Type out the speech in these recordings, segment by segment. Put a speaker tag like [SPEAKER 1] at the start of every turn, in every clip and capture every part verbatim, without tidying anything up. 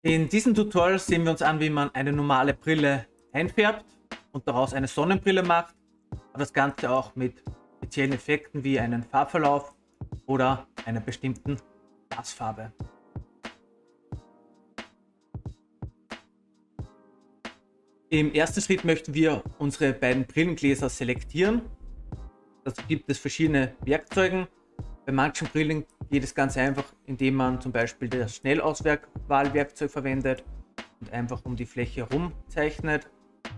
[SPEAKER 1] In diesem Tutorial sehen wir uns an, wie man eine normale Brille einfärbt und daraus eine Sonnenbrille macht, aber das Ganze auch mit speziellen Effekten wie einen Farbverlauf oder einer bestimmten Glasfarbe. Im ersten Schritt möchten wir unsere beiden Brillengläser selektieren. Dazu gibt es verschiedene Werkzeuge. Bei manchen Brillen geht es ganz einfach, indem man zum Beispiel das Schnellauswahlwerkzeug verwendet und einfach um die Fläche herum zeichnet.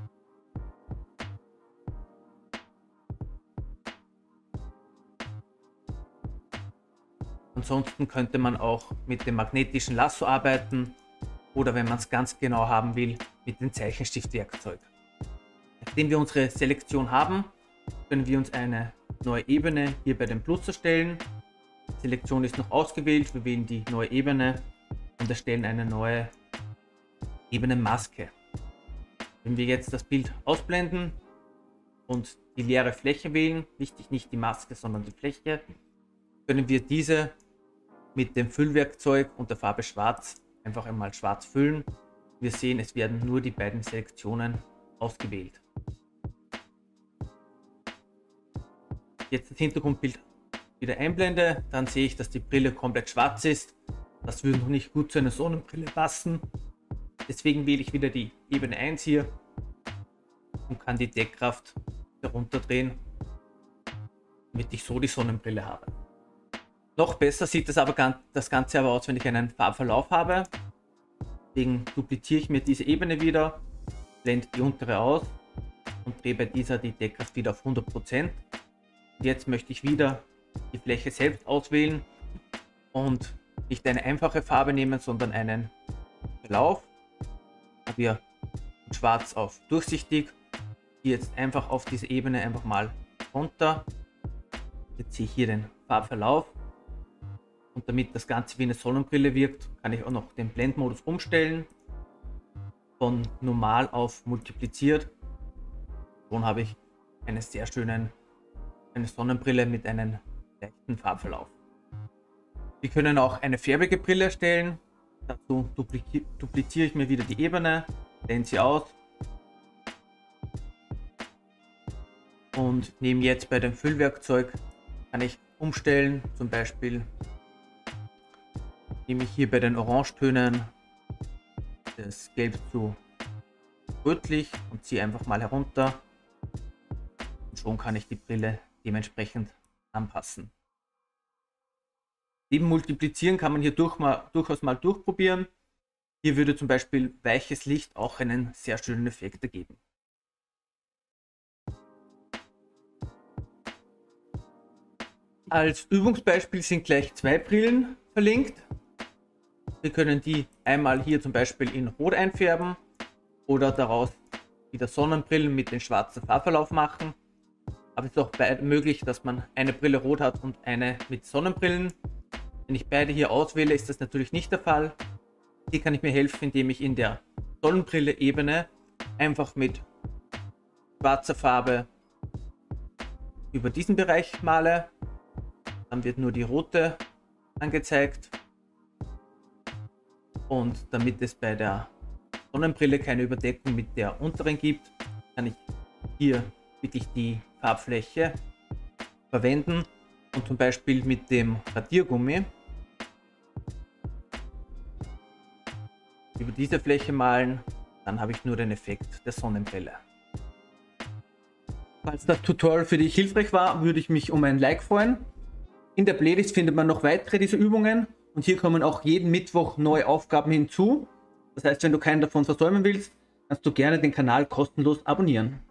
[SPEAKER 1] Ansonsten könnte man auch mit dem magnetischen Lasso arbeiten oder, wenn man es ganz genau haben will, mit dem Zeichenstiftwerkzeug. Nachdem wir unsere Selektion haben, können wir uns eine neue Ebene hier bei dem Plus erstellen. Die Selektion ist noch ausgewählt, wir wählen die neue Ebene und erstellen eine neue Ebenenmaske. Wenn wir jetzt das Bild ausblenden und die leere Fläche wählen, wichtig nicht die Maske, sondern die Fläche, können wir diese mit dem Füllwerkzeug und der Farbe Schwarz einfach einmal schwarz füllen. Wir sehen, es werden nur die beiden Selektionen ausgewählt. Jetzt das Hintergrundbild wieder einblende, dann sehe ich, dass die Brille komplett schwarz ist. Das würde noch nicht gut zu einer Sonnenbrille passen. Deswegen wähle ich wieder die Ebene eins hier und kann die Deckkraft herunterdrehen, damit ich so die Sonnenbrille habe. Noch besser sieht das, aber, das Ganze aber aus, wenn ich einen Farbverlauf habe. Deswegen dupliziere ich mir diese Ebene wieder, blende die untere aus und drehe bei dieser die Deckkraft wieder auf hundert Prozent. Jetzt möchte ich wieder die Fläche selbst auswählen und nicht eine einfache Farbe nehmen, sondern einen Verlauf. Haben wir von schwarz auf durchsichtig. Hier jetzt einfach auf diese Ebene einfach mal runter. Jetzt sehe ich hier den Farbverlauf. Und damit das Ganze wie eine Sonnenbrille wirkt, kann ich auch noch den Blendmodus umstellen. Von normal auf multipliziert. Schon habe ich eine sehr schöne eine Sonnenbrille mit einem leichten Farbverlauf. Wir können auch eine färbige Brille erstellen. Dazu dupliziere, dupliziere ich mir wieder die Ebene, blende sie aus und nehme jetzt bei dem Füllwerkzeug, kann ich umstellen, zum Beispiel nehme ich hier bei den Orangetönen das Gelb zu rötlich und ziehe einfach mal herunter und schon kann ich die Brille dementsprechend anpassen. Neben Multiplizieren kann man hier durch mal, durchaus mal durchprobieren. Hier würde zum Beispiel weiches Licht auch einen sehr schönen Effekt ergeben. Als Übungsbeispiel sind gleich zwei Brillen verlinkt. Wir können die einmal hier zum Beispiel in Rot einfärben oder daraus wieder Sonnenbrillen mit dem schwarzen Farbverlauf machen. Aber es ist auch möglich, dass man eine Brille rot hat und eine mit Sonnenbrillen. Wenn ich beide hier auswähle, ist das natürlich nicht der Fall. Hier kann ich mir helfen, indem ich in der Sonnenbrille-Ebene einfach mit schwarzer Farbe über diesen Bereich male. Dann wird nur die rote angezeigt. Und damit es bei der Sonnenbrille keine Überdeckung mit der unteren gibt, kann ich hier wirklich die Farbfläche verwenden und zum Beispiel mit dem Radiergummi über diese Fläche malen, dann habe ich nur den Effekt der Sonnenbrille. Falls das Tutorial für dich hilfreich war, würde ich mich um ein Like freuen. In der Playlist findet man noch weitere dieser Übungen und hier kommen auch jeden Mittwoch neue Aufgaben hinzu. Das heißt, wenn du keinen davon versäumen willst, kannst du gerne den Kanal kostenlos abonnieren.